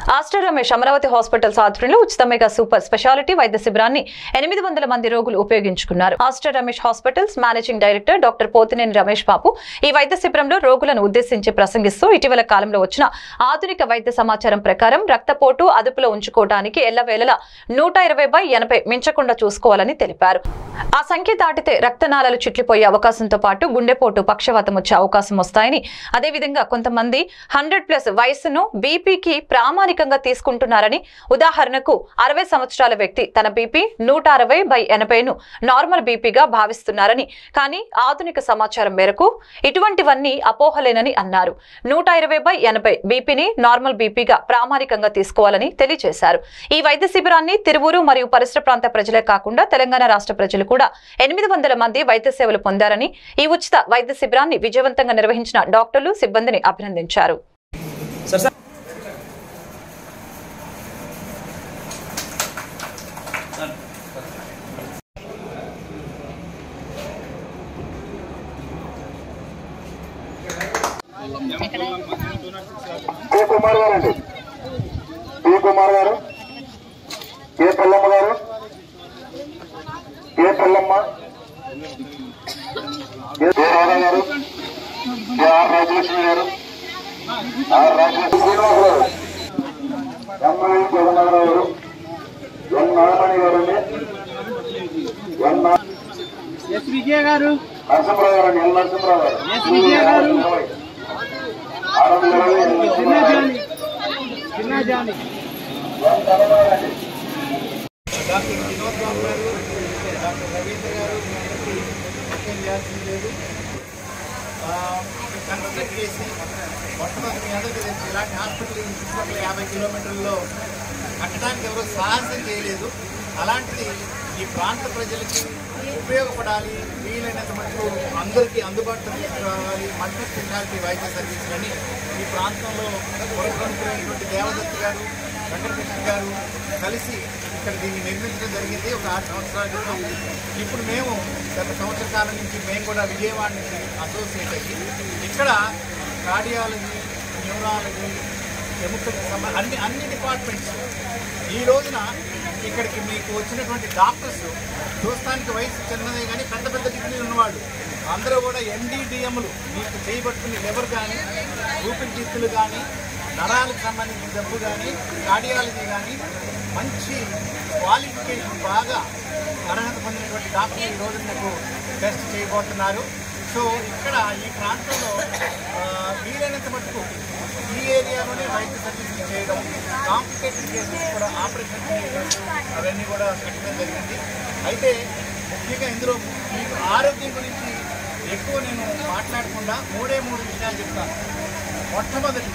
Aster Ramesh Amaravati hospitals ఆధ్వర్యంలో ఉచిత mega super speciality వైద్య శిబిరాన్ని 800 మంది రోగులు ఉపయోగించుకున్నారు. Aster Ramesh hospitals managing director doctor Pothineni Ramesh Babu ఈ వైద్య శిబిరంలో రోగులను ఉద్దేశించి ప్రసంగిస్తూ ఇటీవల కాలంలో వచ్చిన ఆధునిక వైద్య సమాచారం ప్రకారం రక్తపోటు అదుపులో ఉంచుకోవడానికి ఎల్లవేళలా 120/80 మించకుండా చూసుకోవాలని తెలిపారు. ఆ సంఖ్య దాటితే రక్తనాళాలు చిట్లిపోయే అవకాశంతో పాటు గుండెపోటు, పక్షవాతం వచ్చే అవకాశం వస్తాయని, అదేవిధంగా కొంతమంది 100+ వయసును బీపీకి ప్రామాణికంగా తీసుకుంటున్నారని, ఉదాహరణకు 60 సంవత్సరాల వ్యక్తి తన బీపీ 160/80ను నార్మల్ బీపీగా భావిస్తున్నారని, కానీ ఆధునిక సమాచారం మేరకు ఇటువంటివన్నీ అపోహలేనని అన్నారు. 120/80 బీపీని నార్మల్ బీపీగా ప్రామాణికంగా తీసుకోవాలని తెలియజేశారు. ఈ వైద్య శిబిరాన్ని తిరువూరు మరియు పరిసర ప్రాంత ప్రజలే కాకుండా తెలంగాణ రాష్ట్ర ప్రజలు కూడా 800 మంది వైద్య సేవలు పొందారని, ఈ ఉచిత వైద్య శిబిరాన్ని విజయవంతంగా నిర్వహించిన డాక్టర్లు, సిబ్బందిని అభినందించారు. కుమార్ గారు, కే పల్లమ్మ గారు, కే పల్లమ్మ, కే రాధా గారు, కే ఆర్ రాజలక్ష్మి గారు, ఆర్ రాజలక్ష్మి శ్రీనివాస్ గారు, ఎంఐ జగన్నాథరావు గారు, ఎన్ నాగమణి గారు, ఎస్ విజయ గారు, నరసింహరావు గారు, ఎల్ నరసింహరావు గారు, ఎస్ విజయ గారు, 620 డాక్టర్ వినోద్ బాబు గారు, డాక్టర్ రవీంద్ర గారు చేయాల్సింది లేదు. కన్స్ట్రక్ట్ చేసి మొట్టమొదటి మీ అందరికీ తెలుసు, ఇలాంటి హాస్పిటల్ ఈ చుట్టుపక్కల 50 కిలోమీటర్లలో కట్టడానికి ఎవరో సాహసం చేయలేదు. అలాంటిది ఈ ప్రాంత ప్రజలకి ఉపయోగపడాలి, వీలైనంత మటుకు అందరికీ అందుబాటులో తీసుకురావాలి మల్టీ స్పెషాలిటీ వైద్య సర్వీసులని ఈ ప్రాంతంలో కొనుక్కునేటువంటి దేవదత్త గారు, వెంకటకృష్ణ గారు కలిసి ఇక్కడ దీన్ని నిర్మించడం జరిగింది ఒక 6 సంవత్సరాల క్రితం. ఇప్పుడు మేము గత సంవత్సర కాలం నుంచి మేము కూడా విజయవాడ నుంచి అసోసియేట్ అయ్యి ఇక్కడ కార్డియాలజీ, న్యూరాలజీ, కెమికల్ అన్ని డిపార్ట్మెంట్స్ ఈ రోజున ఇక్కడికి మీకు వచ్చినటువంటి డాక్టర్స్ చూస్తానికి వయసు చిన్నదే కానీ పెద్ద పెద్ద డిగ్రీలు ఉన్నవాళ్ళు అందరూ కూడా MD-DMలు మీకు చేయబట్టుకుని లివర్ కానీ, ఊపిరితిత్తులు కానీ, నరాలకు సంబంధించిన జబ్బు కానీ, కార్డియాలజీ కానీ మంచి క్వాలిఫికేషన్ బాగా అర్హత పొందినటువంటి డాక్టర్లు ఈ రోజు మీకు టెస్ట్ చేయబోతున్నారు. సో ఇక్కడ ఈ ప్రాంతంలో వీలైనంత మటుకు ఈ ఏరియాలోనే వైద్య సర్వీసులు చేయడం, కాంప్లికేటెడ్ కేసెస్ కూడా ఆపరేషన్ కేసెస్ అవన్నీ కూడా కట్టడం జరిగింది. అయితే ముఖ్యంగా ఇందులో మీకు ఆరోగ్యం గురించి ఎక్కువ నేను మాట్లాడకుండా 3 విషయాలు చెప్తాను. మొట్టమొదటి,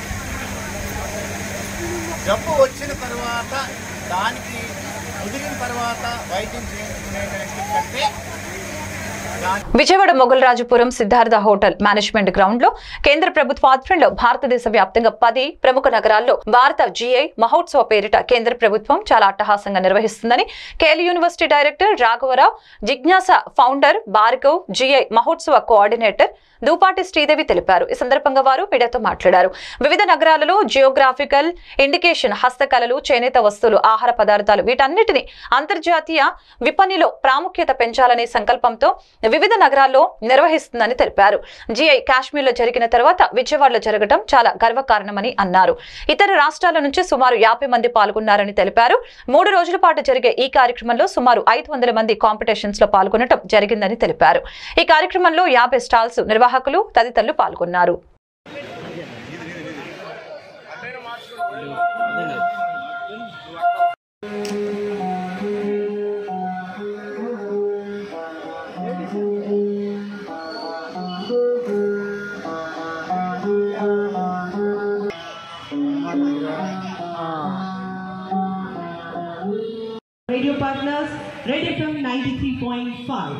జబ్బు వచ్చిన తర్వాత దానికి ముదిరిన తర్వాత వైద్యం చేయించుకునేటువంటి కంటే Vijayawada Mogalrajapuram Siddhartha hotel management ground లో కేంద్ర ప్రభుత్వ ఆధ్వర్యంలో భారతదేశ వ్యాప్తంగా 10 ప్రముఖ నగరాల్లో భారత GI మహోత్సవ పేరిట కేంద్ర ప్రభుత్వం చాలా అట్టహాసంగా నిర్వహిస్తుందని కేఎల్ యూనివర్సిటీ డైరెక్టర్ రాఘవరావు, Jignasa founder Bhargav, GI Mahotsav coordinator Dupati Sridevi తెలిపారు. ఈ సందర్భంగా వారు మీడియాతో మాట్లాడారు. వివిధ నగరాలలో జియోగ్రాఫికల్ ఇండికేషన్, హస్తకళలు, చేనేత వస్తువులు, ఆహార పదార్థాలు వీటన్నిటిని అంతర్జాతీయ విపణిలో ప్రాముఖ్యత పెంచాలనే సంకల్పంతో వివిధ నగరాల్లో నిర్వహిస్తుందని తెలిపారు. GI కాశ్మీర్లో జరిగిన తర్వాత విజయవాడలో జరగడం చాలా గర్వకారణమని అన్నారు. ఇతర రాష్ట్రాల నుంచి సుమారు 50 మంది పాల్గొన్నారని తెలిపారు. 3 రోజుల పాటు జరిగే ఈ కార్యక్రమంలో సుమారు 500 మంది కాంపిటీషన్స్ లో పాల్గొనడం జరిగిందని తెలిపారు. ఈ కార్యక్రమంలో 50 స్టాల్స్ నిర్వాహకులు తదితరులు పాల్గొన్నారు. Radio partners, Red FM 93.5.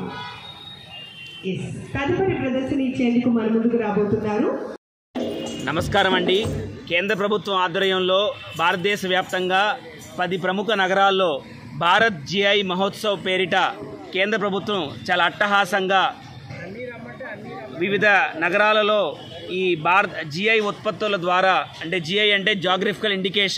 తదుపరి ప్రదర్శన ఇచ్చేందుకు మన ముందుకు రాబోతున్నారు. నమస్కారం అండి. కేంద్ర ప్రభుత్వం ఆధ్వర్యంలో భారతదేశ వ్యాప్తంగా 10 ప్రముఖ నగరాల్లో భారత్ GI మహోత్సవ్ పేరిట కేంద్ర ప్రభుత్వం చాలా అట్టహాసంగా వివిధ నగరాలలో ఈ భారత్ GI ఉత్పత్తుల ద్వారా, అంటే GI అంటే geographical indication,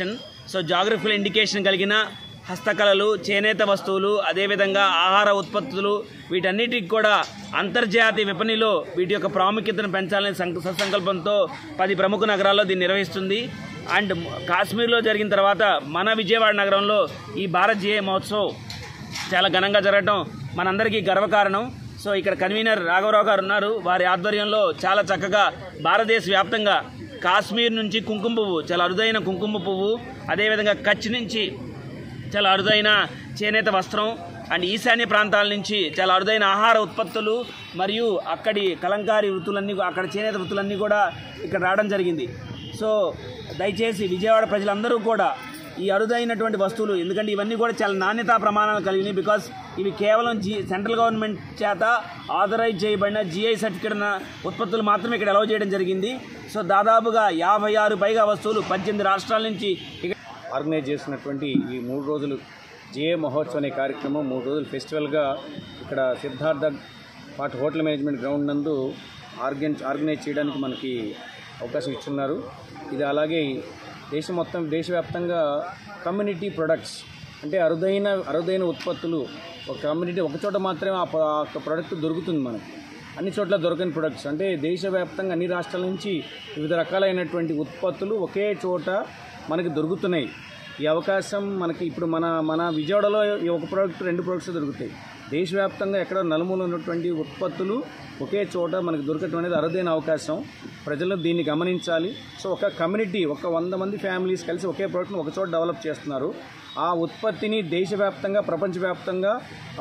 so geographical indication కలిగిన హస్తకళలు, చేనేత వస్తువులు, అదేవిధంగా ఆహార ఉత్పత్తులు వీటన్నిటికి కూడా అంతర్జాతీయ విపణిలో వీటి యొక్క ప్రాముఖ్యతను పెంచాలని సత్సంకల్పంతో 10 ప్రముఖ నగరాల్లో దీన్ని నిర్వహిస్తుంది. అండ్ కాశ్మీర్లో జరిగిన తర్వాత మన విజయవాడ నగరంలో ఈ భారత్ జిఐ మహోత్సవ్ చాలా ఘనంగా జరగడం మనందరికీ గర్వకారణం. సో ఇక్కడ కన్వీనర్ రాఘవరావు గారు ఉన్నారు. వారి ఆధ్వర్యంలో చాలా చక్కగా భారతదేశ వ్యాప్తంగా కాశ్మీర్ నుంచి కుంకుమ పువ్వు, చాలా అరుదైన కుంకుమ పువ్వు, అదేవిధంగా కచ్ నుంచి చాలా అరుదైన చేనేత వస్త్రం అండ్ ఈశాన్య ప్రాంతాల నుంచి చాలా అరుదైన ఆహార ఉత్పత్తులు మరియు అక్కడి కలంకారీ వృత్తులన్నీ, అక్కడ చేనేత వృత్తులన్నీ కూడా ఇక్కడ రావడం జరిగింది. సో దయచేసి విజయవాడ ప్రజలందరూ కూడా ఈ అరుదైనటువంటి వస్తువులు, ఎందుకంటే ఇవన్నీ కూడా చాలా నాణ్యతా ప్రమాణాలు కలిగినాయి. బికాస్ ఇవి కేవలం సెంట్రల్ గవర్నమెంట్ చేత ఆథరైజ్ చేయబడిన జిఐ సర్టిఫికేట్ ఉన్న ఉత్పత్తులు మాత్రమే ఇక్కడ అలౌ చేయడం జరిగింది. సో దాదాపుగా 56 పైగా వస్తువులు 18 రాష్ట్రాల నుంచి ఆర్గనైజ్ చేస్తున్నటువంటి ఈ 3 రోజులు జిఐ మహోత్సవ్ అనే కార్యక్రమం 3 రోజులు ఫెస్టివల్గా ఇక్కడ Siddhartha part hotel management ground నందు ఆర్గనైజ్ చేయడానికి మనకి అవకాశం ఇచ్చున్నారు. ఇది అలాగే దేశవ్యాప్తంగా కమ్యూనిటీ ప్రొడక్ట్స్ అంటే అరుదైన ఉత్పత్తులు ఒక కమ్యూనిటీ ఒక చోట మాత్రమే ఆ ప్రోడక్ట్ దొరుకుతుంది. మనకి అన్ని చోట్ల దొరకని ప్రొడక్ట్స్ అంటే దేశవ్యాప్తంగా అన్ని రాష్ట్రాల నుంచి వివిధ రకాలైనటువంటి ఉత్పత్తులు ఒకే చోట మనకి దొరుకుతున్నాయి. ఈ అవకాశం మనకి ఇప్పుడు మన విజయవాడలో ఒక ప్రోడక్ట్ 2 ప్రొడక్ట్స్ దొరుకుతాయి. దేశవ్యాప్తంగా ఎక్కడ నలుమూల ఉన్నటువంటి ఉత్పత్తులు ఒకే చోట మనకి దొరకటం అనేది అరుదైన అవకాశం. ప్రజలు దీన్ని గమనించాలి. సో ఒక కమ్యూనిటీ, ఒక 100 మంది ఫ్యామిలీస్ కలిసి ఒకే ప్రోడక్ట్ని ఒక చోట డెవలప్ చేస్తున్నారు. ఆ ఉత్పత్తిని దేశవ్యాప్తంగా, ప్రపంచవ్యాప్తంగా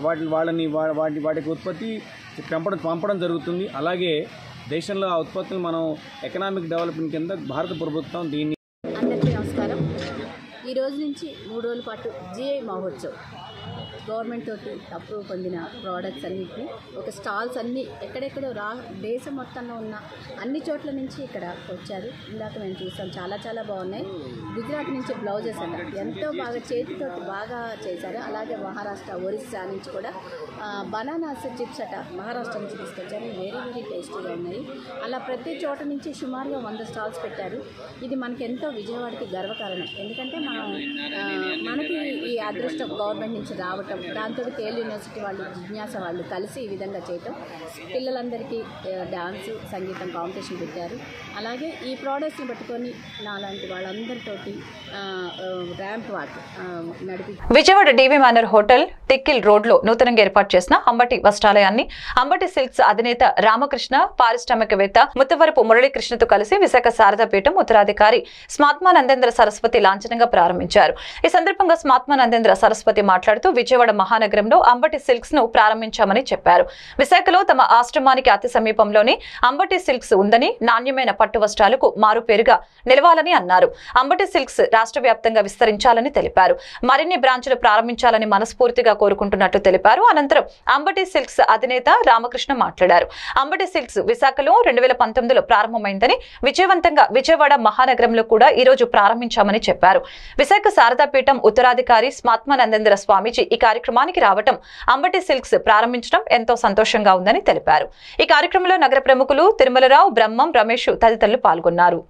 వాటికి ఉత్పత్తి పంపడం జరుగుతుంది. అలాగే దేశంలో ఆ ఉత్పత్తులు మనం ఎకనామిక్ డెవలప్మెంట్ కింద భారత ప్రభుత్వం దీన్ని. అందరికీ నమస్కారం. ఈ రోజు నుంచి 3 రోజుల పాటు జిఐ మహోత్సవ్ గవర్నమెంట్ తోటి అప్రూవ్ పొందిన ప్రోడక్ట్స్ అన్నిటిని ఒక స్టాల్స్ అన్నీ ఎక్కడెక్కడో దేశం మొత్తంలో ఉన్న అన్ని చోట్ల నుంచి ఇక్కడ వచ్చారు. ఇందాక మేము చూసాం, చాలా చాలా బాగున్నాయి. గుజరాత్ నుంచి బ్లౌజెస్ అట ఎంతో బాగా చేతితోటి బాగా చేశారు. అలాగే మహారాష్ట్ర, ఒరిస్సా నుంచి కూడా బనానాస్ చిప్స్ అట మహారాష్ట్ర నుంచి తీసుకొచ్చారు. వెరీ టేస్టీగా ఉన్నాయి. అలా ప్రతి చోట నుంచి సుమారుగా 100 స్టాల్స్ పెట్టారు. ఇది మనకి ఎంతో విజయవాడకి గర్వకారణం. ఎందుకంటే మనకి ఈ అదృష్టం గవర్నమెంట్ నుంచి రావటం, దాంతో కేఎల్ యూనివర్సిటీ వాళ్ళు, జిజ్ఞాస వాళ్ళు కలిసి ఈ విధంగా చేయటం, పిల్లలందరికీ డ్యాన్స్, సంగీతం కాంపిటీషన్ పెట్టారు. అలాగే ఈ ప్రోడక్ట్స్ని పట్టుకొని నాలాంటి వాళ్ళందరితోటి ర్యాంప్ వాక్ నడిపి Vijayawada DV manor hotel Tikkle రోడ్లో నూతనంగా ఏర్పాటు చేసిన అంబటి వస్త్రాలయాన్ని అంబటి సిల్క్స్ అధినేత రామకృష్ణ, పారిశ్రామికవేత్త ముత్తవరపు మురళీకృష్ణతో కలిసి విశాఖ శారదాపీఠం ఉత్తరాధికారి స్మాత్మానందేంద్ర సరస్వతి లాంఛనంగా ప్రారంభించారు. ఈ సందర్భంగా స్మాత్మానందేంద్ర సరస్వతి మాట్లాడుతూ విజయవాడ మహానగరంలో అంబటి సిల్క్స్ ను ప్రారంభించామని చెప్పారు. విశాఖలో తమ ఆశ్రమానికి అతి సమీపంలోనే అంబటి సిల్క్స్ ఉందని, నాణ్యమైన పట్టు వస్త్రాలకు మారు పేరుగా నిలవాలని అన్నారు. అంబటి సిల్క్స్ రాష్ట్ర వ్యాప్తంగా విస్తరించాలని తెలిపారు. మరిన్ని బ్రాంచులు ప్రారంభించాలని మనస్ఫూర్తిగా కోరుకుంటున్నట్లు తెలిపారు. అనంతరం అంబటి సిల్క్స్ అధినేత రామకృష్ణ మాట్లాడారు. అంబటి సిల్క్స్ విశాఖలో 2019లో ప్రారంభమైందని, విజయవంతంగా విజయవాడ మహానగరంలో కూడా ఈ రోజు ప్రారంభించామని చెప్పారు. విశాఖ శారదాపీఠం ఉత్తరాధికారి స్మాత్మానందేంద్ర స్వామీజీ ఈ కార్యక్రమానికి రావటం, అంబటి సిల్క్స్ ప్రారంభించడం ఎంతో సంతోషంగా ఉందని తెలిపారు. ఈ కార్యక్రమంలో నగర ప్రముఖులు తిరుమలరావు, బ్రహ్మం, రమేష్ తదితరులు పాల్గొన్నారు.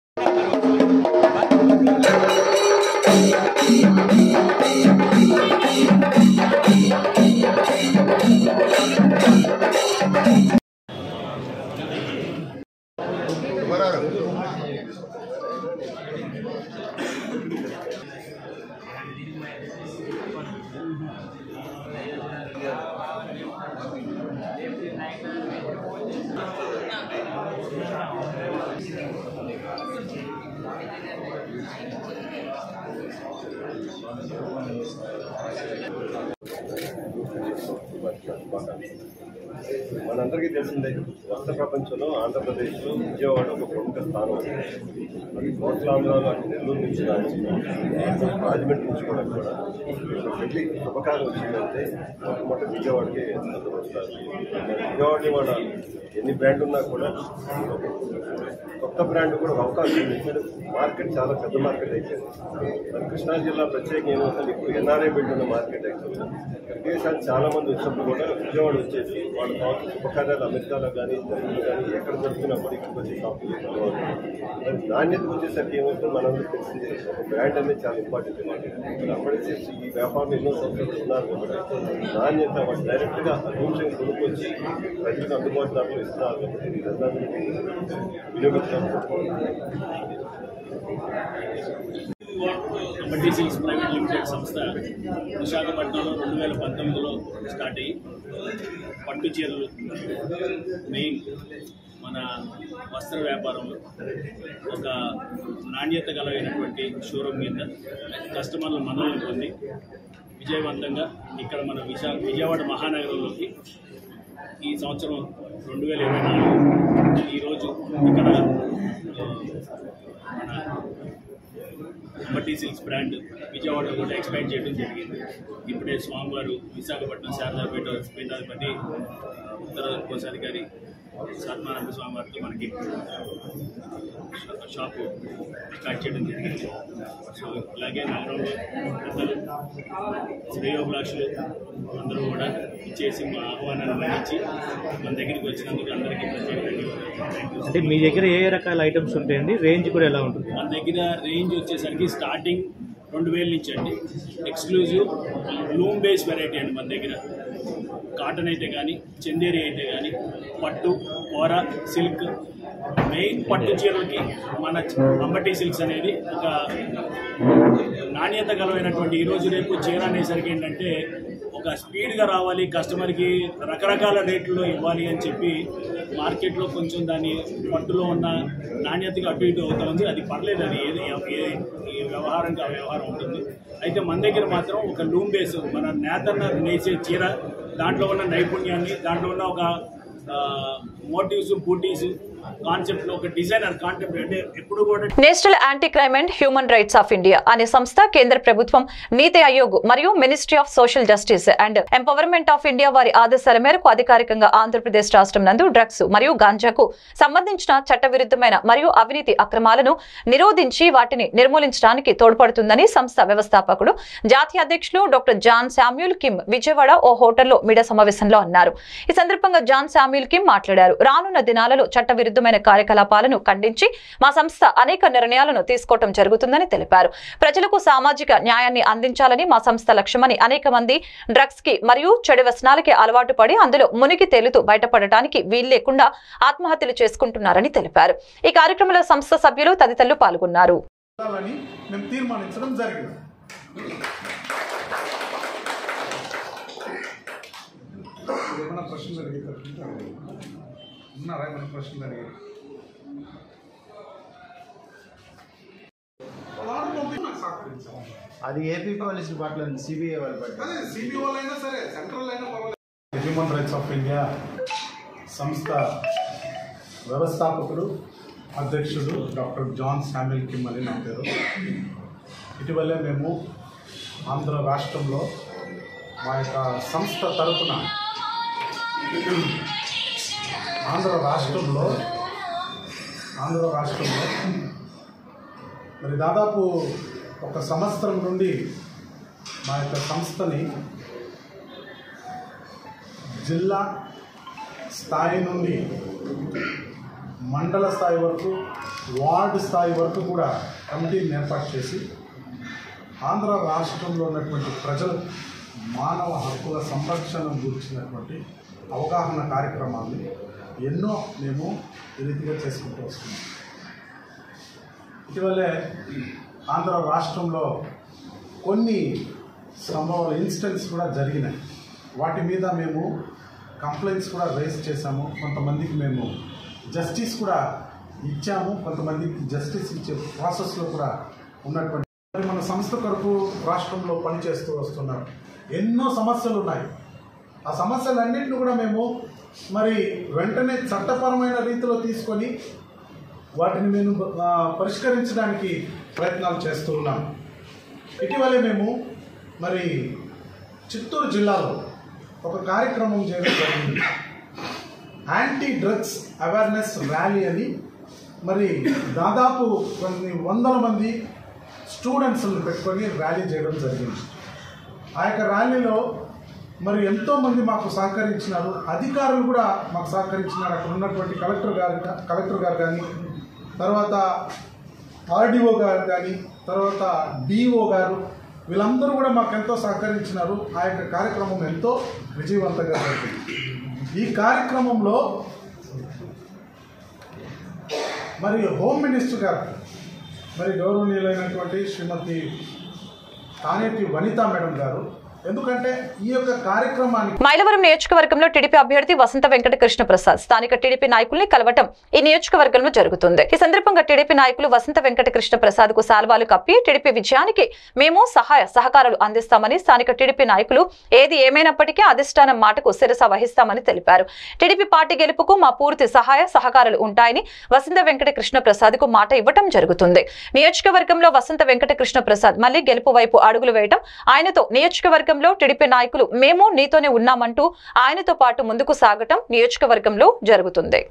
మనందరికీ తెలిసిందే, వస్త్ర ప్రపంచంలో ఆంధ్రప్రదేశ్లో విజయవాడ ఒక ప్రముఖ స్థానం. అది కోట్లాంధ్రాలు అటు నెల్లూరు నుంచి రాజమండ్రి నుంచి కూడా పెళ్లి శుభకార్యం వచ్చిందంటే మొట్టమొదటి విజయవాడకే వస్తారు. విజయవాడని వాళ్ళ ఎన్ని బ్రాండ్ ఉన్నా కూడా కొత్త బ్రాండ్ కూడా అవకాశం ఉంది. మార్కెట్ చాలా పెద్ద మార్కెట్ అయిపోయింది. మరి కృష్ణా జిల్లా ప్రత్యేకంగా ఏమవుతుంది, ఇప్పుడు ఎన్ఆర్ఐ బిల్డ్ ఉన్న మార్కెట్ అయిపోతుంది. విదేశాలు చాలా మంది వచ్చినప్పుడు కూడా విజయవాడ వచ్చేసి వాళ్ళు కావాల్సిన శుభకార్యాలు అమెరికాలో కానీ జర్మనీలో కానీ ఎక్కడ జరుగుతున్నప్పుడు ఇక్కడికి వచ్చి షాపింగ్ చేసుకోవాలి. మరి నాణ్యత వచ్చేసరికి ఏమవుతుంది మనందరికీ తెలిసింది, ఒక బ్రాండ్ అనేది చాలా ఇంపార్టెంట్. మరి అప్పటికి ఈ వ్యాపారం ఎన్నో సంవత్సరాలు ఉన్నారు కాబట్టి నాణ్యత వాళ్ళు డైరెక్ట్గా రూమ్స్ కొనుక్కొచ్చి ప్రజలకు అందుబాటు ధరలు ఇస్తున్నారు కాబట్టి ఇదంతా వినియోగించడం. అంబటి సిల్క్స్ ప్రైవేట్ లిమిటెడ్ సంస్థ విశాఖపట్నంలో 2019లో స్టార్ట్ అయ్యి పట్టు చీరలు మెయిన్ మన వస్త్ర వ్యాపారంలో ఒక నాణ్యత గలైనటువంటి షోరూమ్ మీద కస్టమర్ల మన్ననలు పొంది విజయవంతంగా ఇక్కడ మన విజయవాడ మహానగరంలోకి ఈ సంవత్సరం 2024 ఈరోజు ఇక్కడ మన అంబటి సిల్క్స్ బ్రాండ్ విజయవాడలో కూడా ఎక్స్పాండ్ చేయడం జరిగింది. ఇప్పుడే స్వామివారు విశాఖపట్నం శారదాపేట పీఠాధిపతి ఉత్తర కోశాధికారి సత్మానంద స్వామివారితో మనకి షాపు స్టార్ట్ చేయడం జరిగింది. సో అలాగే నగరంలో పెద్దలు శ్రేయోభిలాషులు అందరూ కూడా ఇచ్చేసి మా ఆహ్వానాన్ని మన్నించి మన దగ్గరికి వచ్చినందుకు అందరికీ ప్రత్యేక ధన్యవాదాలు. అంటే మీ దగ్గర ఏ రకాల ఐటమ్స్ ఉంటాయండి, రేంజ్ కూడా ఎలా ఉంటుంది? మన దగ్గర రేంజ్ వచ్చేసరికి స్టార్టింగ్ 2000 నుంచి అండి. ఎక్స్క్లూజివ్ లూమ్ బేస్ వెరైటీ అండి మన దగ్గర. కాటన్ అయితే కానీ, చందేరి అయితే కానీ, పట్టు, కోర, సిల్క్, మెయిన్ పట్టు చీరలకి మన అంబటి సిల్క్స్ అనేది ఒక నాణ్యత గలమైనటువంటి ఈరోజు రేపు చీర అనేసరికి ఏంటంటే ఒక స్పీడ్గా రావాలి, కస్టమర్కి రకరకాల రేట్లలో ఇవ్వాలి అని చెప్పి మార్కెట్లో కొంచెం దాని పట్టులో ఉన్న నాణ్యతగా అటు ఇటు అవుతుంది. అది పర్లేదు, అది ఏ వ్యవహారంగా ఆ వ్యవహారం ఉంటుంది. అయితే మన దగ్గర మాత్రం ఒక లూమ్ బేస్ మన నేతన్న నేసే చీర, దాంట్లో ఉన్న నైపుణ్యాన్ని, దాంట్లో ఉన్న ఒక మోటివ్స్, బూటీస్ కాన్సెప్ట్ లో ఒక డిజైనర్ కాన్సెప్ట్ అంటే ఎప్పుడు కూడా national anti crime and human rights of India అనే సంస్థ కేంద్ర ప్రభుత్వం, నీతి ఆయోగ్ మరియు ministry of social justice and empowerment of India వారి ఆదేశాల మేరకు అధికారికంగా ఆంధ్రప్రదేశ్ రాష్ట్రం నందు డ్రగ్స్ మరియు గాంజాకు సంబంధించిన చట్టవిరుద్ధమైన మరియు అవినీతి అక్రమాలను నిరోధించి వాటిని నిర్మూలించడానికి తోడ్పడుతుందని సంస్థ వ్యవస్థాపకుడు జాతీయ అధ్యక్షులు doctor John Samuel Kim Vijayawada ఓ హోటల్లో మీడియా సమావేశంలో అన్నారు. ఈ సందర్భంగా జాన్ శామ్యూల్ కిమ్ మాట్లాడారు. రానున్న దినాలలో చట్టవిరుద్ధమైన కార్యకలాపాలను ఖండించి మా సంస్థ అనేక నిర్ణయాలను తీసుకోవడం జరుగుతుందని తెలిపారు. ప్రజలకు సామాజిక న్యాయాన్ని అందించాలని మా సంస్థ లక్ష్యమని అనేక మంది డ్రగ్స్ కి మరియు చెడు వ్యసనాలకి అలవాటు పడి అందులో మునిగి తేలుతూ బయటపడటానికి వీలు లేకుండా ఆత్మహత్యలు చేసుకుంటున్నారని తెలిపారు. ఈ కార్యక్రమంలో సంస్థ సభ్యులు తదితరులు పాల్గొన్నారు. అది ఏపీ పోలీస్ డిపార్ట్మెంట్ సిబిఐ వాళ్ళు హ్యూమన్ రైట్స్ ఆఫ్ ఇండియా సంస్థ వ్యవస్థాపకుడు అధ్యక్షుడు డాక్టర్ జాన్ శామ్యూల్ కిమ్ అని నా పేరు. ఇటీవలే మేము ఆంధ్ర రాష్ట్రంలో మా యొక్క సంస్థ తరఫున ఆంధ్ర రాష్ట్రంలో మరి దాదాపు ఒక సంవత్సరం నుండి మా యొక్క సంస్థని జిల్లా స్థాయి నుండి మండల స్థాయి వరకు, వార్డు స్థాయి వరకు కూడా కమిటీని ఏర్పాటు చేసి ఆంధ్ర రాష్ట్రంలో ఉన్నటువంటి ప్రజలు మానవ హక్కుల సంరక్షణ గురించినటువంటి అవగాహన కార్యక్రమాన్ని ఎన్నో మేము ఈ రీతిగా చేసుకుంటూ వస్తున్నాం. ఇటీవలే ఆంధ్ర రాష్ట్రంలో కొన్ని సంభవాలు ఇన్సిడెంట్స్ కూడా జరిగినాయి. వాటి మీద మేము కంప్లైంట్స్ కూడా రైజ్ చేశాము. కొంతమందికి మేము జస్టిస్ కూడా ఇచ్చాము, కొంతమందికి జస్టిస్ ఇచ్చే ప్రాసెస్లో కూడా ఉన్నటువంటి మన సంస్థ కొరకు రాష్ట్రంలో పనిచేస్తూ వస్తున్నారు. ఎన్నో సమస్యలు ఉన్నాయి. ఆ సమస్యలన్నింటినీ కూడా మేము మరి వెంటనే చట్టపరమైన రీతిలో తీసుకొని వాటిని మేము పరిష్కరించడానికి ప్రయత్నాలు చేస్తూ ఉన్నాం. ఇటీవలే మేము మరి చిత్తూరు జిల్లాలో ఒక కార్యక్రమం చేయడం జరిగింది. యాంటీ డ్రగ్స్ అవేర్నెస్ ర్యాలీ అని మరి దాదాపు కొన్ని వందల మంది స్టూడెంట్స్ని పెట్టుకొని ర్యాలీ చేయడం జరిగింది. ఆ యొక్క ర్యాలీలో మరి ఎంతోమంది మాకు సహకరించినారు, అధికారులు కూడా మాకు సహకరించినారు. అక్కడ ఉన్నటువంటి కలెక్టర్ గారు కానీ, తర్వాత ఆర్డీఓ గారు కానీ, తర్వాత డిఓ గారు, వీళ్ళందరూ కూడా మాకు ఎంతో సహకరించినారు. ఆ యొక్క కార్యక్రమం ఎంతో విజయవంతంగా జరిగింది. ఈ కార్యక్రమంలో మరి హోమ్ మినిస్టర్ గారు, మరి గౌరవనీయులైనటువంటి శ్రీమతి తానేటి వనితా మేడం గారు, ఎందుకంటే ఈ యొక్క కార్యక్రమానికి మైలవరం నియోజకవర్గంలో టీడీపీ అభ్యర్థి వసంత వెంకట కృష్ణ ప్రసాద్ స్థానిక టీడీపీ నాయకుల్ని కలవటం ఈ నియోజకవర్గంలో జరుగుతుంది. ఈ సందర్భంగా టీడీపీ నాయకులు వసంత వెంకట కృష్ణ ప్రసాద్ కు శాల్వాలు కప్పి టీడీపీ విజయానికి మేము సహాయ సహకారాలు అందిస్తామని స్థానిక టీడీపీ నాయకులు ఏది ఏమైనప్పటికీ అధిష్టానం మాటకు శిరస వహిస్తామని తెలిపారు. టీడీపీ పార్టీ గెలుపుకు మా పూర్తి సహాయ సహకారాలు ఉంటాయని వసంత వెంకట కృష్ణ ప్రసాద్ కు మాట ఇవ్వటం జరుగుతుంది. నియోజకవర్గంలో వసంత వెంకట కృష్ణ ప్రసాద్ మళ్లీ గెలుపు వైపు అడుగులు వేయటం, ఆయనతో నియోజకవర్గంలో టీడీపీ నాయకులు మేము నీతోనే ఉన్నామంటూ ఆయనతో పాటు ముందుకు సాగటం నియోజకవర్గంలో జరుగుతుంది.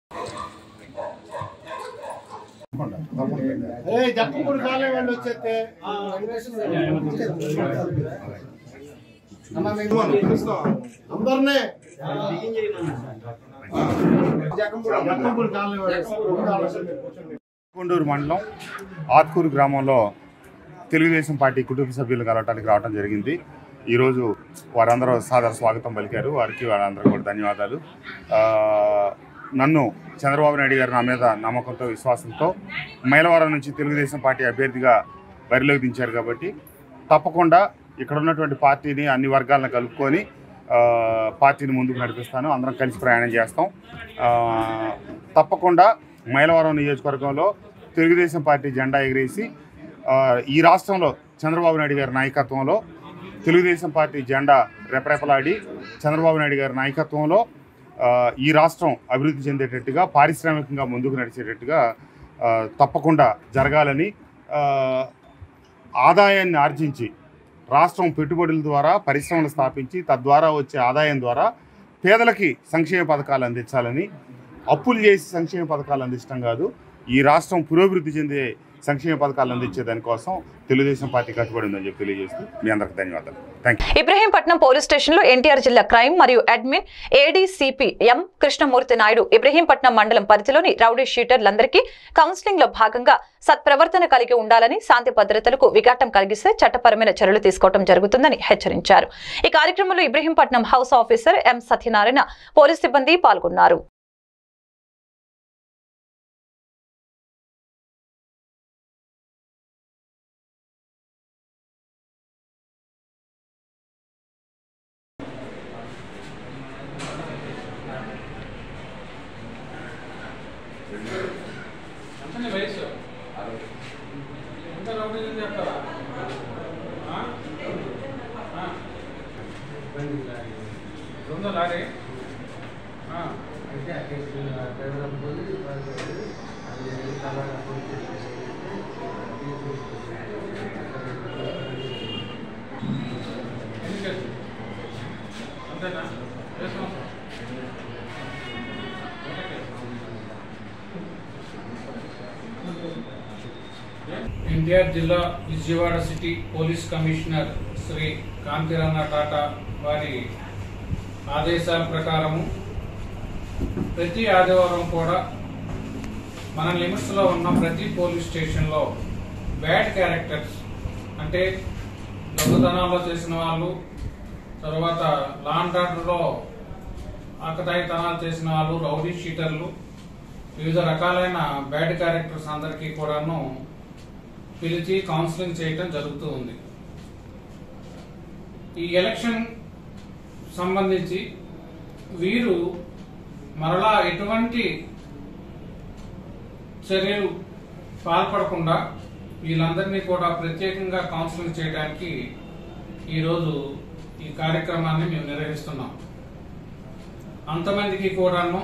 కొండూరు మండలం ఆత్కూరు గ్రామంలో తెలుగుదేశం పార్టీ కుటుంబ సభ్యులు కలవటానికి రావడం జరిగింది. ఈరోజు వారందరూ సాదర స్వాగతం పలికారు. వారికి వారందరూ కూడా ధన్యవాదాలు. నన్ను చంద్రబాబు నాయుడు గారు నా మీద నమ్మకంతో విశ్వాసంతో మైలవరం నుంచి తెలుగుదేశం పార్టీ అభ్యర్థిగా బరిలోకి దించారు కాబట్టి తప్పకుండా ఇక్కడ ఉన్నటువంటి పార్టీని అన్ని వర్గాలను కలుపుకొని పార్టీని ముందుకు నడిపిస్తాను. అందరం కలిసి ప్రయాణం చేస్తాం. తప్పకుండా మైలవరం నియోజకవర్గంలో తెలుగుదేశం పార్టీ జెండా ఎగిరేసి ఈ రాష్ట్రంలో చంద్రబాబు నాయుడు గారి నాయకత్వంలో తెలుగుదేశం పార్టీ జెండా రెపరెపలాడి చంద్రబాబు నాయుడు గారి నాయకత్వంలో ఈ రాష్ట్రం అభివృద్ధి చెందేటట్టుగా, పారిశ్రామికంగా ముందుకు నడిచేటట్టుగా తప్పకుండా జరగాలని, ఆదాయాన్ని ఆర్జించి రాష్ట్రం పెట్టుబడుల ద్వారా పరిశ్రమలు స్థాపించి తద్వారా వచ్చే ఆదాయం ద్వారా పేదలకి సంక్షేమ పథకాలు అందించాలని, అప్పులు చేసి సంక్షేమ పథకాలు అందించడం కాదు, ఈ రాష్ట్రం పురోభివృద్ధి చెందే సంక్షేమ పథకాలు అందించే దానికోసం తెలుగుదేశం పార్టీ కట్టుబడి ఉందని చెప్పి తెలియజేస్తూ మీ అందరికి ధన్యవాదాలు. Thank you. Ibrahimpatnam police station లో ఎన్టీఆర్ జిల్లా క్రైమ్ మరియు admin ADCP M Krishnamurthy Naidu Ibrahimpatnam మండలం పరిధిలోని రౌడీ షీటర్లందరికీ కౌన్సిలింగ్ లో భాగంగా సత్ప్రవర్తన కలిగి ఉండాలని, శాంతి భద్రతలకు విఘాతం కలిగిస్తే చట్టపరమైన చర్యలు తీసుకోవడం జరుగుతుందని హెచ్చరించారు. ఈ కార్యక్రమంలో Ibrahimpatnam house officer M Satyanarayana, police సిబ్బంది పాల్గొన్నారు. ఎన్టీఆర్ జిల్లా Vijayawada city police commissioner Shri Kanthirana Tata వారి ఆదేశాల ప్రకారము ప్రతి ఆదివారం కూడా మన లిమిట్స్లో ఉన్న ప్రతి పోలీస్ స్టేషన్లో బ్యాడ్ క్యారెక్టర్స్ అంటే దొంగతనాల్లో చేసిన వాళ్ళు, తర్వాత లా అండ్ ఆర్డర్లో ఆకతాయితనాలు చేసిన వాళ్ళు, రౌడీ షీటర్లు, వివిధ రకాలైన బ్యాడ్ క్యారెక్టర్స్ అందరికీ కూడాను పిలిచి కౌన్సిలింగ్ చేయటం జరుగుతూ ఉంది. ఈ ఎలక్షన్ సంబంధించి వీరు మరలా ఎటువంటి చర్యలు పాల్పడకుండా వీళ్ళందరినీ కూడా ప్రత్యేకంగా కౌన్సిలింగ్ చేయడానికి ఈరోజు ఈ కార్యక్రమాన్ని మేము నిర్వహిస్తున్నాం. అంతమందికి కూడాను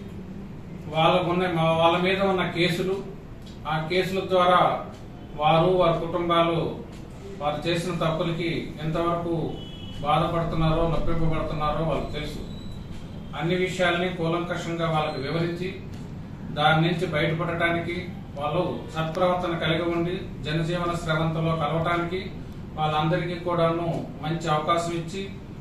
వాళ్ళ మీద ఉన్న కేసులు, ఆ కేసుల ద్వారా వారు వారి కుటుంబాలు వారు చేసిన తప్పులకి ఎంతవరకు బాధపడుతున్నారో నొప్పింపబడుతున్నారో వాళ్ళకి తెలుసు. అన్ని విషయాల్ని కూలంకషంగా వాళ్ళకి వివరించి దాని నుంచి బయటపడటానికి, వాళ్ళు సత్ప్రవర్తన కలిగి ఉండి జనజీవన స్రవంతిలో కలవటానికి వాళ్ళందరికీ కూడాను మంచి అవకాశం ఇచ్చి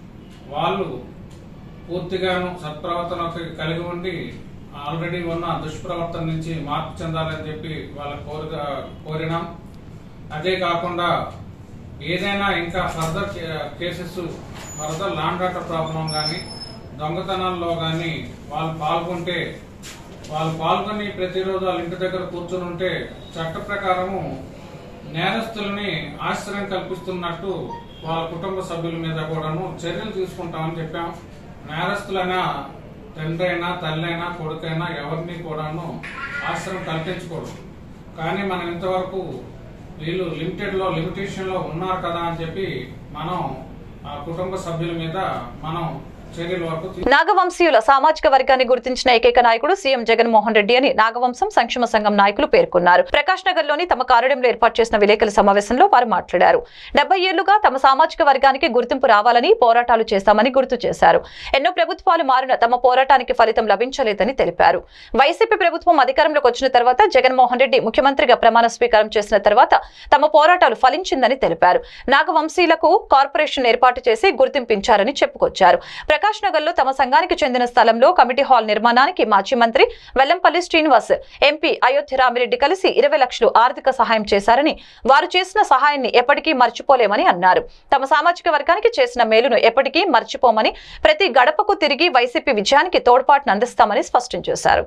వాళ్ళు పూర్తిగాను సత్ప్రవర్తన కలిగి ఉండి ఆల్రెడీ ఉన్న దుష్ప్రవర్తన నుంచి మార్పు చెందాలని చెప్పి వాళ్ళ కోరినాం. అదే కాకుండా ఏదైనా ఇంకా further cases further land order problem కానీ దొంగతనాల్లో కానీ వాళ్ళు పాల్గొని ప్రతిరోజు వాళ్ళ ఇంటి దగ్గర కూర్చొని ఉంటే చట్ట ప్రకారము నేరస్తులని ఆశ్రయం కల్పిస్తున్నట్టు వాళ్ళ కుటుంబ సభ్యుల మీద కూడాను చర్యలు తీసుకుంటామని చెప్పాం. నేరస్తులైనా తండ్రి అయినా తల్లి అయినా కొడుకైనా ఎవరిని కూడాను ఆశ్రయం కల్పించకూడదు. కానీ మనం ఇంతవరకు వీళ్ళు లిమిటేషన్ లో ఉన్నారు కదా అని చెప్పి మనం ఆ కుటుంబ సభ్యుల మీద మనం నాగవంశీయుల సామాజిక వర్గాన్ని గుర్తించిన ఏకైక నాయకుడు సీఎం జగన్మోహన్ రెడ్డి అని నాగవంశం సంక్షేమ సంఘం నాయకులు పేర్కొన్నారు. ప్రకాష్ నగర్ లోని తమ కార్యాలయంలో ఏర్పాటు చేసిన విలేకరుల సమావేశంలో వారు మాట్లాడారు. 70 ఏళ్లుగా తమ సామాజిక వర్గానికి గుర్తింపు రావాలని పోరాటాలు చేస్తామని గుర్తు చేశారు. ఎన్నో ప్రభుత్వాలు మారిన తమ పోరాటానికి ఫలితం లభించలేదని తెలిపారు. వైసీపీ ప్రభుత్వం అధికారంలోకి వచ్చిన తర్వాత జగన్మోహన్ రెడ్డి ముఖ్యమంత్రిగా ప్రమాణ స్వీకారం చేసిన తర్వాత తమ పోరాటాలు ఫలించిందని తెలిపారు. నాగవంశీయులకు కార్పొరేషన్ ఏర్పాటు చేసి గుర్తింపించారని చెప్పుకొచ్చారు. ప్రకాష్ నగర్ లో తమ సంఘానికి చెందిన స్థలంలో కమిటీ హాల్ నిర్మాణానికి మాజీ మంత్రి వెల్లంపల్లి శ్రీనివాస్, ఎంపీ అయోధ్య రామిరెడ్డి కలిసి 20 లక్షలు ఆర్థిక సహాయం చేశారని, వారు చేసిన సహాయాన్ని ఎప్పటికీ మర్చిపోలేమని అన్నారు. తమ సామాజిక వర్గానికి చేసిన మేలును ఎప్పటికీ మర్చిపోమని, ప్రతి గడపకు తిరిగి వైసీపీ విజయానికి తోడ్పాటును అందిస్తామని స్పష్టం చేశారు.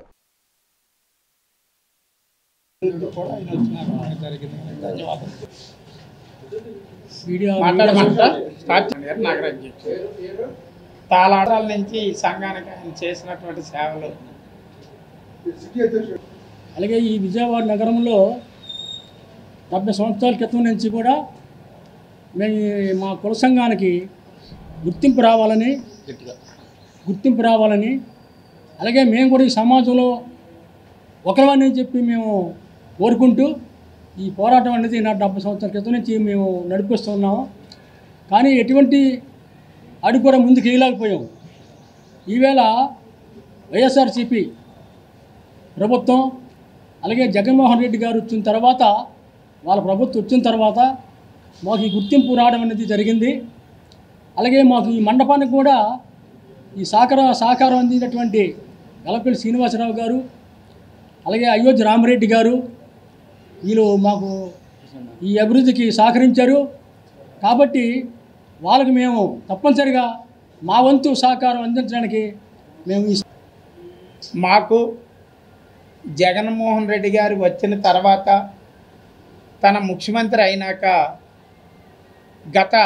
తాళాటాల నుంచి సంఘానికి ఆయన చేసినటువంటి సేవలు, అలాగే ఈ విజయవాడ నగరంలో 70 సంవత్సరాల క్రితం నుంచి కూడా మేము మా కుల సంఘానికి గుర్తింపు రావాలని అలాగే మేము కూడా ఈ సమాజంలో ఒకరివని చెప్పి మేము కోరుకుంటూ ఈ పోరాటం అనేది 70 సంవత్సరాల క్రితం నుంచి మేము నడిపిస్తున్నాము. కానీ ఎటువంటి అడుగు కూడా ముందుకు వేయలేకపోయాం. ఈవేళ వైఎస్ఆర్సీపీ ప్రభుత్వం అలాగే జగన్మోహన్ రెడ్డి గారు వచ్చిన తర్వాత, వాళ్ళ ప్రభుత్వం వచ్చిన తర్వాత మాకు ఈ గుర్తింపు రావడం అనేది జరిగింది. అలాగే మాకు ఈ మండపానికి కూడా ఈ సహకారం అందించినటువంటి వెల్లంపల్లి శ్రీనివాసరావు గారు, అలాగే అయోధ్య రామిరెడ్డి గారు, వీళ్ళు మాకు ఈ అభివృద్ధికి సహకరించారు. కాబట్టి వాళ్ళకి మేము తప్పనిసరిగా మా వంతు సహకారం అందించడానికి మేము మాకు జగన్మోహన్ రెడ్డి గారు వచ్చిన తర్వాత తన ముఖ్యమంత్రి అయినాక గత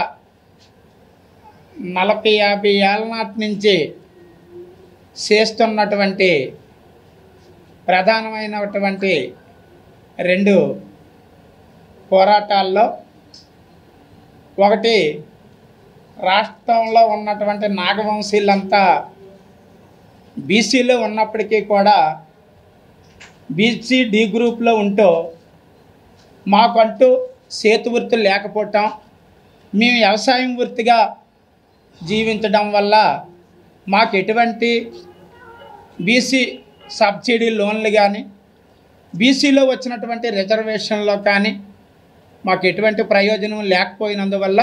40-50 ఏళ్ళ నాటి నుంచి చేస్తున్నటువంటి ప్రధానమైనటువంటి 2 పోరాటాల్లో ఒకటి, రాష్ట్రంలో ఉన్నటువంటి నాగవంశీలంతా బీసీలో ఉన్నప్పటికీ కూడా బీసీ డి గ్రూప్లో ఉంటూ మాకంటూ చేతి వృత్తులు లేకపోవటం, మేము వ్యవసాయం వృత్తిగా జీవించడం వల్ల మాకు ఎటువంటి బీసీ సబ్సిడీ లోన్లు కానీ బీసీలో వచ్చినటువంటి రిజర్వేషన్లో కానీ మాకు ఎటువంటి ప్రయోజనం లేకపోయినందువల్ల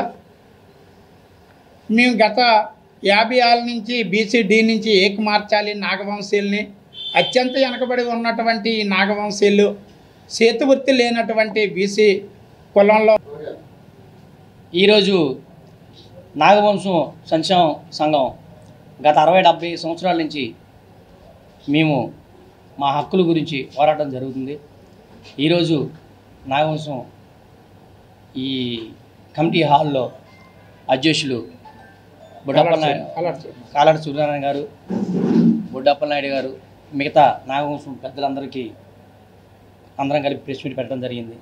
మేము గత 50 ఏళ్ళ నుంచి బీసీ డి నుంచి ఏక మార్చాలి నాగవంశీల్ని, అత్యంత వెనకబడి ఉన్నటువంటి నాగవంశీలు, చేతి వృత్తి లేనటువంటి బీసీ కులంలో ఈరోజు నాగవంశం సంక్షేమ సంఘం గత 60-70 సంవత్సరాల నుంచి మేము మా హక్కుల గురించి పోరాటం జరుగుతుంది. ఈరోజు నాగవంశం ఈ కమిటీ హాల్లో అధ్యక్షులు కాలాటి సూర్యనారాయణ గారు, బుడ్డప్పలనాయుడు గారు, మిగతా నాగవంశం పెద్దలందరికీ అందరం కలిపి ప్రెస్ మీట్ పెట్టడం జరిగింది.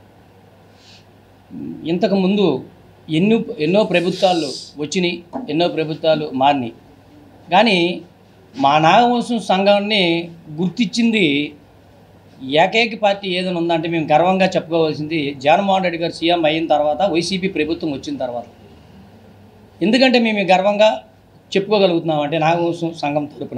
ఇంతకుముందు ఎన్నో ప్రభుత్వాలు వచ్చినాయి, ఎన్నో ప్రభుత్వాలు మారినాయి. కానీ మా నాగవంశం సంఘాన్ని గుర్తించింది ఏకైక పార్టీ ఏదైనా ఉందంటే మేము గర్వంగా చెప్పుకోవాల్సింది జగన్మోహన్ రెడ్డి గారు సీఎం అయిన తర్వాత, వైసీపీ ప్రభుత్వం వచ్చిన తర్వాత. ఎందుకంటే మేము గర్వంగా చెప్పుకోగలుగుతున్నామంటే నాగవంశం సంఘం తరపున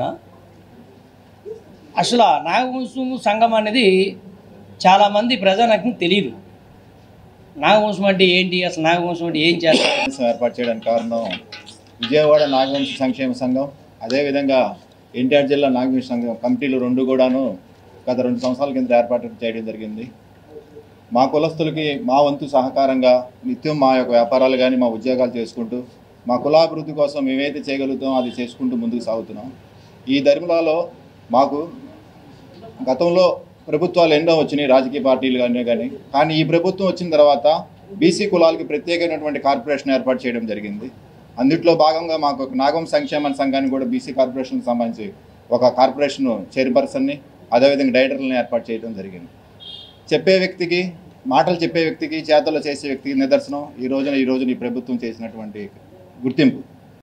అసలు నాగవంశం సంఘం అనేది చాలామంది ప్రజానికి తెలియదు. నాగవంశం అంటే ఏంటి, అసలు నాగవంశం అంటే ఏం చేస్తారు ఏర్పాటు చేయడానికి కారణం విజయవాడ నాగవంశ సంక్షేమ సంఘం, అదేవిధంగా ఎన్టీఆర్ జిల్లా నాగవంశ సంఘం కమిటీలు రెండు కూడాను గత 2 సంవత్సరాల కింద ఏర్పాటు చేయడం జరిగింది. మా కులస్తులకి మా వంతు సహకారంగా నిత్యం మా యొక్క వ్యాపారాలు కానీ మా ఉద్యోగాలు చేసుకుంటూ మా కులాభివృద్ధి కోసం మేమైతే చేయగలుగుతామో అది చేసుకుంటూ ముందుకు సాగుతున్నాం. ఈ ధర్మలాలో మాకు గతంలో ప్రభుత్వాలు ఎన్నో వచ్చినాయి, రాజకీయ పార్టీలు కానీ ఈ ప్రభుత్వం వచ్చిన తర్వాత బీసీ కులాలకి ప్రత్యేకమైనటువంటి కార్పొరేషన్ ఏర్పాటు చేయడం జరిగింది. అందుట్లో భాగంగా మాకు నాగవంశ సంక్షేమ సంఘాన్ని కూడా బీసీ కార్పొరేషన్కి సంబంధించి ఒక కార్పొరేషన్ చైర్పర్సన్ని అదేవిధంగా డైరెక్టర్లను ఏర్పాటు చేయడం జరిగింది. చెప్పే వ్యక్తికి, మాటలు చెప్పే వ్యక్తికి, చేతల్లో చేసే వ్యక్తికి నిదర్శనం ఈ రోజున ఈ ప్రభుత్వం చేసినటువంటి గుర్తింపు.